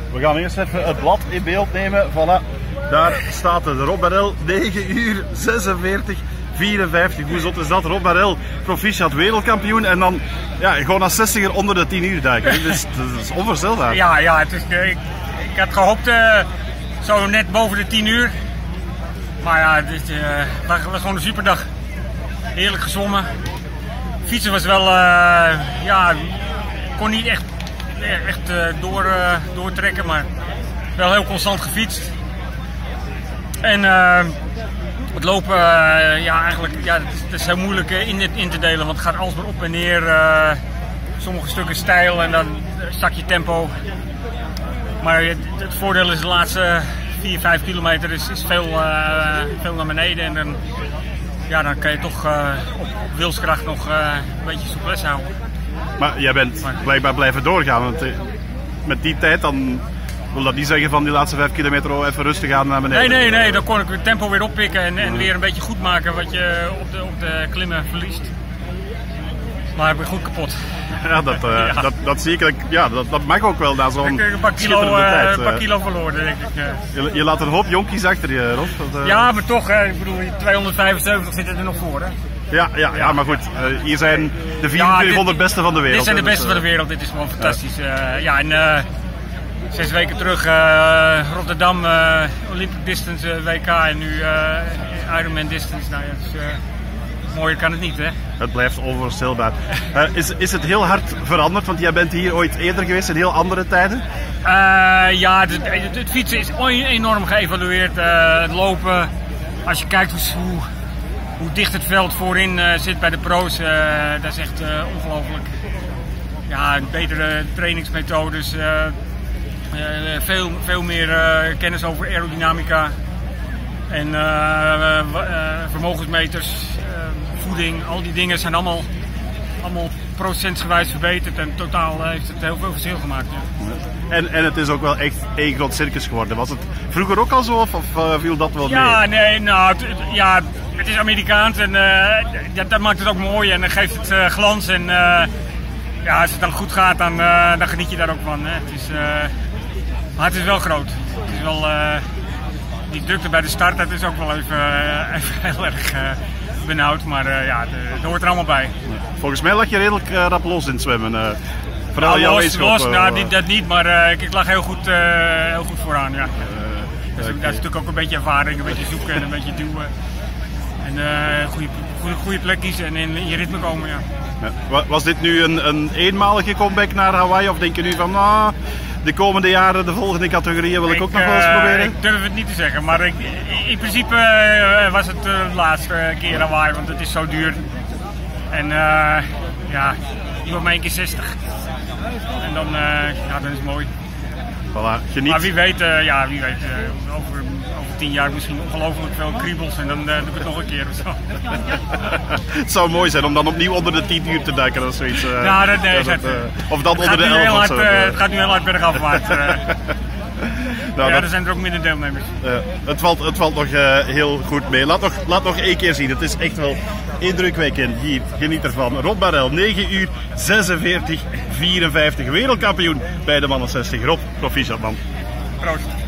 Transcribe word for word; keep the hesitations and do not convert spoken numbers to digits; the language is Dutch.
We gaan eerst even het blad in beeld nemen. Voilà. Daar staat de Rob Barel, negen uur zesenveertig vierenvijftig. Hoe zot is dat? Rob Barel, proficiat wereldkampioen. En dan ja, gewoon als zestiger onder de tien uur duiken. Dat is, dat is onvoorstelbaar. Ja, ja het is, ik, ik had gehoopt uh, zo net boven de tien uur. Maar ja, het uh, was, was gewoon een superdag. Heerlijk gezwommen. Fietsen was wel, uh, ja, kon niet echt, echt uh, door, uh, doortrekken, maar wel heel constant gefietst. En uh, het lopen, uh, ja, eigenlijk, ja, het is, het is heel moeilijk uh, in, in te delen, want het gaat alles maar op en neer. Uh, sommige stukken stijl en dan zak je tempo. Maar het, het voordeel is de laatste vier, vijf kilometer is, is veel, uh, veel naar beneden. En dan, ja, dan kan je toch uh, op, op wilskracht nog uh, een beetje souplesse houden. Maar jij bent maar blijkbaar blijven doorgaan, want uh, met die tijd dan wil dat niet zeggen van die laatste vijf kilometer oh, even rustig aan naar beneden. Nee, nee, nee, dan kon ik het tempo weer oppikken en, en weer een beetje goed maken wat je op de, op de klimmen verliest. Maar ik ben goed kapot. Ja, dat, uh, ja. dat, dat zie ik. Ja, dat, dat mag ook wel na zo'n schitterende kilo, uh, tijd. Een paar kilo verloren, denk ik. Uh. Je, je laat een hoop jonkies achter je, Rob. Dat, uh... Ja, maar toch, hè, ik bedoel, tweehonderdvijfenzeventig zitten er nog voor, hè. Ja, ja, ja, maar goed, uh, hier zijn de vierentwintighonderd ja, beste van de wereld. Dit zijn de beste dus, uh, van de wereld, dit is gewoon fantastisch. Ja, uh, ja en uh, zes weken terug uh, Rotterdam, uh, Olympic Distance uh, W K en nu uh, Ironman Distance. Nou, ja, dus, uh, mooier kan het niet, hè? Het blijft onvoorstelbaar. Uh, is, is het heel hard veranderd? Want jij bent hier ooit eerder geweest in heel andere tijden? Uh, ja, het, het, het fietsen is enorm geëvalueerd. Uh, het lopen, als je kijkt hoe, hoe, hoe dicht het veld voorin uh, zit bij de pro's, uh, dat is echt uh, ongelooflijk. Ja, betere trainingsmethodes, uh, uh, veel, veel meer uh, kennis over aerodynamica en uh, uh, vermogensmeters. Uh, voeding, al die dingen zijn allemaal, allemaal procentsgewijs verbeterd en totaal heeft het heel veel verschil gemaakt. Ja. En, en het is ook wel echt één groot circus geworden. Was het vroeger ook al zo of, of uh, viel dat wel mee? Ja, nee, nou, het, ja, het is Amerikaans en uh, dat, dat maakt het ook mooi en dan geeft het uh, glans. En uh, ja, als het dan goed gaat, dan, uh, dan geniet je daar ook van. Hè. Het is, uh, maar het is wel groot. Het is wel, uh, die drukte bij de start, dat is ook wel even, uh, even heel erg... Uh, benauwd, maar uh, ja, het hoort er allemaal bij. Volgens mij lag je redelijk uh, rap los in het zwemmen. Uh, vooral nou, jouw los, los uh, nou, die, dat niet, maar uh, ik, ik lag heel goed, uh, heel goed vooraan. Ja. Uh, dus, okay. Dat is natuurlijk ook een beetje ervaring, een beetje zoeken en een beetje duwen. En uh, goede, goede, goede plek kiezen en in je ritme komen. Ja. Ja. Was dit nu een, een eenmalige comeback naar Hawaii of denk je nu van nou, de komende jaren, de volgende categorieën wil ik, ik ook nog wel eens proberen? Ik durf het niet te zeggen, maar ik, in principe uh, was het uh, de laatste keer Hawaii, want het is zo duur. En uh, ja, je wordt maar één keer zestig. En dan, uh, ja, dan is het mooi. Voilà, geniet. Maar wie weet, uh, ja, wie weet uh, over, over tien jaar misschien ongelooflijk veel kriebels en dan uh, doe ik het nog een keer of zo. Het zou mooi zijn om dan opnieuw onder de tien uur te duiken of zoiets. Uh, ja, dat, nee, dat, uh, of dan het onder de elf of zo. Uh, het gaat nu heel hard bergafwaarts. Uh. Nou, ja, dat, er zijn er ook minder deelnemers. Uh, het, valt, het valt nog uh, heel goed mee. Laat nog, laat nog één keer zien. Het is echt wel indrukwekkend. Hier, geniet ervan. Rob Barel, negen uur zesenveertig vierenvijftig. Wereldkampioen bij de mannen zestig. Rob, proficiat man. Proost.